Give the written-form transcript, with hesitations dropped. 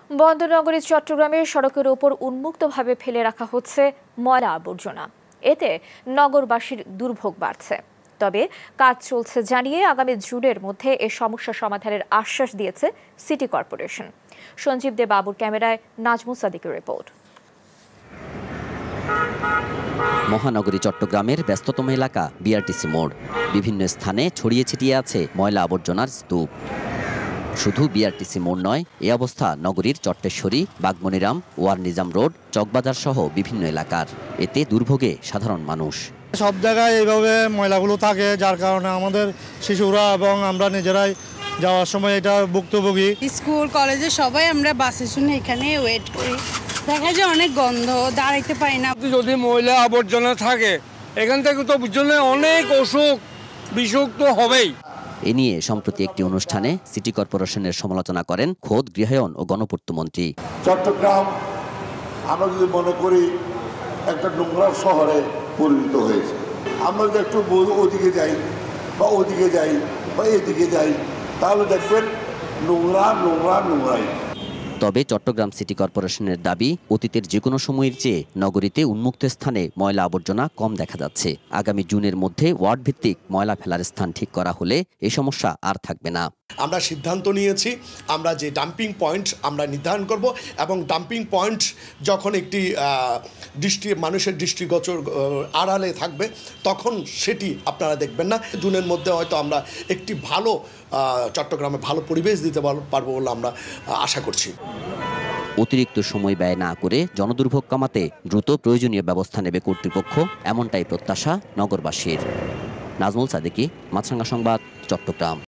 বন্দরনগরী চট্টগ্রামের সড়কের ওপর উন্মুক্তভাবে ফেলে রাখা হচ্ছে ময়লা আবর্জনা। এতে নগরবাসীর দুর্ভোগ বাড়ছে। তবে কাজ চলছে জানিয়ে আগামী জুনের মধ্যে এ সমস্যা সমাধানের আশ্বাস দিয়েছে সিটি কর্পোরেশন। সঞ্জীব দে বাবুর ক্যামেরায় নাজমুল সাদিকের রিপোর্ট। মহানগরী চট্টগ্রামের ব্যস্ততম এলাকা বিআরটিসি মোড়। বিভিন্ন স্থানে ছড়িয়ে ছিটিয়ে আছে ময়লা আবর্জনার স্তূপ। শুধু বিআরটিসি মোড় নয়, এ অবস্থা নগরীর চট্টেশ্বরী, বাগমনিরাম, ওয়ার নিজাম রোড, চকবাজার সহ বিভিন্ন এলাকার। এতে দুর্ভোগে সাধারণ মানুষ। সব জায়গায় এইভাবে ময়লাগুলো থাকে, যার কারণে আমাদের শিশুরা এবং আমরা নিজেরাই যাওয়ার সময় এটা ভুক্তভোগী। স্কুল কলেজে সবাই আমরা বাসের জন্য এখানে ওয়েট করি। দেখা যায় অনেক গন্ধ, দাঁড়াইতে পারি না। যদি ময়লা আবর্জনা থাকে এখান থেকে তো বুঝলে অনেক অসুখ বিসুখ তো হবেই। এ নিয়ে সম্প্রতি একটি অনুষ্ঠানে সিটি কর্পোরেশনের সমালোচনা করেন খোদ গৃহায়ন ও গণপূর্ত মন্ত্রী। চট্টগ্রাম আমরা যদি মনে করি একটা নোংরা শহরে পরিণত হয়েছে, আমরা যদি একটু ওদিকে যাই বা ওদিকে যাই বা এদিকে যাই, তাহলে দেখবেন নোংরা নোংরা নোংরাই। তবে চট্টগ্রাম সিটি কর্পোরেশনের দাবি, অতীতের যে কোনো সময়ের চেয়ে নগরীতে উন্মুক্ত স্থানে ময়লা আবর্জনা কম দেখা যাচ্ছে। আগামী জুনের মধ্যে ওয়ার্ড ভিত্তিক ময়লা ফেলার স্থান ঠিক করা হলে এই সমস্যা আর থাকবে না। আমরা সিদ্ধান্ত নিয়েছি, আমরা যে ডাম্পিং পয়েন্ট আমরা নির্ধারণ করব এবং ডাম্পিং পয়েন্ট যখন একটি মানুষের দৃষ্টিগোচর আড়ালে থাকবে তখন সেটি আপনারা দেখবেন না। জুনের মধ্যে হয়তো আমরা একটি ভালো চট্টগ্রামে ভালো পরিবেশ দিতে পারবো বলে আমরা আশা করছি। অতিরিক্ত সময় ব্যয় না করে জনদুর্ভোগ কমাতে দ্রুত প্রয়োজনীয় ব্যবস্থা নেবে কর্তৃপক্ষ, এমনটাই প্রত্যাশা নগরবাসীর। নাজমুল সাদিকি, মাছরাঙ্গা সংবাদ, চট্টগ্রাম।